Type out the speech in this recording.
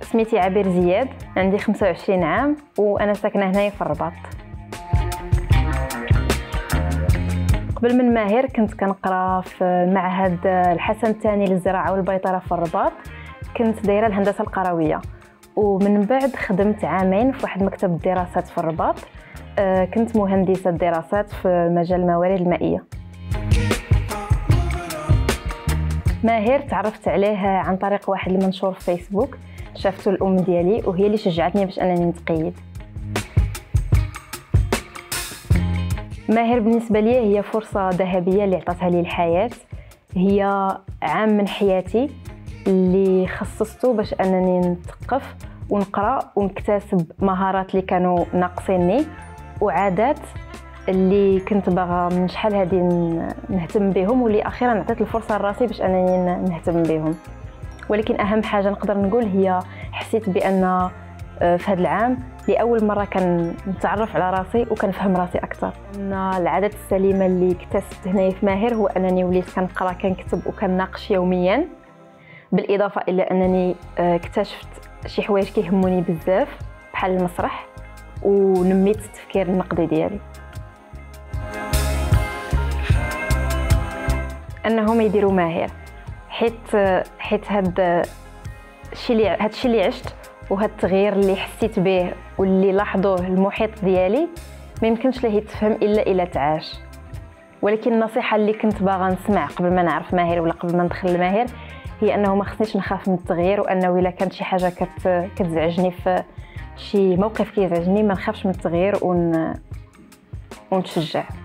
سميتي عبير زياد، عندي 25 عام وانا ساكنه هنايا في الرباط. قبل من ماهر كنت كنقرا في معهد الحسن الثاني للزراعه والبيطره في الرباط، كنت دايره الهندسه القرويه، ومن بعد خدمت عامين في واحد مكتب الدراسات في الرباط. كنت مهندسه دراسات في مجال الموارد المائيه. ماهر تعرفت عليه عن طريق واحد المنشور في فيسبوك، شافته الام ديالي وهي اللي شجعتني باش انني نتقيد. ماهر بالنسبه لي هي فرصه ذهبيه اللي عطاتها لي الحياه، هي عام من حياتي اللي خصصته باش انني نثقف ونقرا ونكتسب مهارات اللي كانوا ناقصيني وعادات اللي كنت باغا من شحال هادي نهتم بهم، واللي اخيرا عطيت الفرصه لراسي باش انني نهتم بهم. ولكن اهم حاجه نقدر نقول هي حسيت بان في هذا العام لاول مره كنتعرف على راسي وكنفهم راسي اكثر. ان العادات السليمه اللي اكتسبت هنايا في ماهر هو انني وليت كنقرا كنكتب وكنناقش يوميا، بالاضافه الى انني اكتشفت شي حوايج كيهموني بزاف بحال المسرح، ونميت التفكير النقدي ديالي. انهم يديروا ماهر حيت هاد الشيء اللي عشت وهاد التغيير اللي حسيت به واللي لاحظوه المحيط ديالي ما يمكنش ليه يتفهم الا تعاش. ولكن النصيحه اللي كنت باغا نسمع قبل ما نعرف ماهر ولا قبل ما ندخل لماهر هي انه ما خصنيش نخاف من التغيير، وانه الا كانت شي حاجه كتزعجني في شي موقف كيزعجني ما نخافش من التغيير ونتشجع.